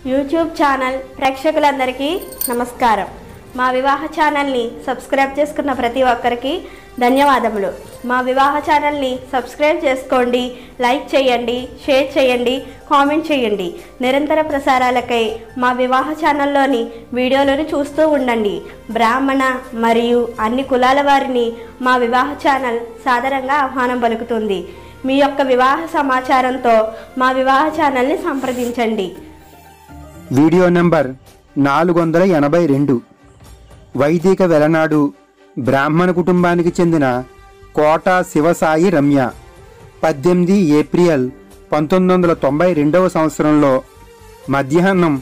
YouTube channel ప్రేక్షకులందరికీ నమస్కారం. మా వివాహ ఛానల్ని సబ్స్క్రైబ్ చేసుకున్న ప్రతి ఒక్కరికి ధన్యవాదములు. మా వివాహ ఛానల్ని సబ్స్క్రైబ్ చేసుకోండి, లైక్ చేయండి, షేర్ చేయండి, కామెంట్ చేయండి. నిరంతర ప్రసారాలకై మా వివాహ ఛానల్లోని వీడియోలను చూస్తూ ఉండండి. బ్రాహ్మణ మరియు అన్ని కులాల వారిని మా వివాహ ఛానల్ సాదరంగా ఆహ్వానం పలుకుతుంది. మీ యొక్క వివాహ సమాచారంతో మా వివాహ ఛానల్ని సంప్రదించండి. Video number 482. వైదిక వెలనాడు బ్రాహ్మణ కుటుంబానికి చెందిన కోట శివసాయి రమ్య 18 ఏప్రిల్ 1992 సంవత్సరంలో మధ్యాహ్నం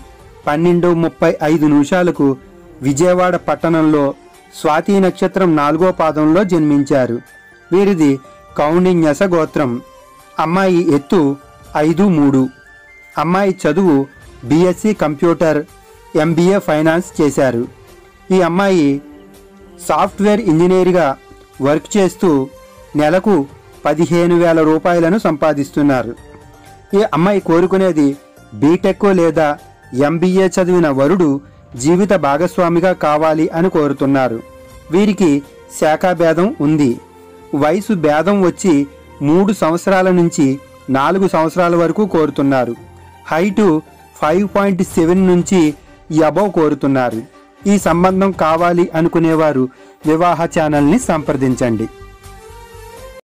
12:35 విజయవాడ పట్టణంలో స్వాతి నక్షత్రం 4వ పాదంలో జన్మించారు. వీరిది కౌండిన్యస గోత్రం. అమ్మాయి ఎత్తు 5'3". అమ్మాయి చదువు BSc కంప్యూటర్, MBA ఫైనాన్స్ చేశారు. ఈ అమ్మాయి సాఫ్ట్వేర్ ఇంజనీర్గా వర్క్ చేస్తూ నెలకు 15,000 రూపాయలను సంపాదిస్తున్నారు. ఈ అమ్మాయి కోరుకునేది బీటెక్ లేదా MBA చదివిన వరుడు జీవిత భాగస్వామిగా కావాలి అని కోరుతున్నారు. వీరికి శాఖాభేదం ఉంది. వయసు భేదం వచ్చి 3 సంవత్సరాల నుంచి 4 సంవత్సరాల వరకు కోరుతున్నారు. హైటు 5.7 నుంచి అబవ్ కోరుతున్నారు. ఈ సంబంధం కావాలి అనుకునేవారు వివాహ ఛానల్ని సంప్రదించండి.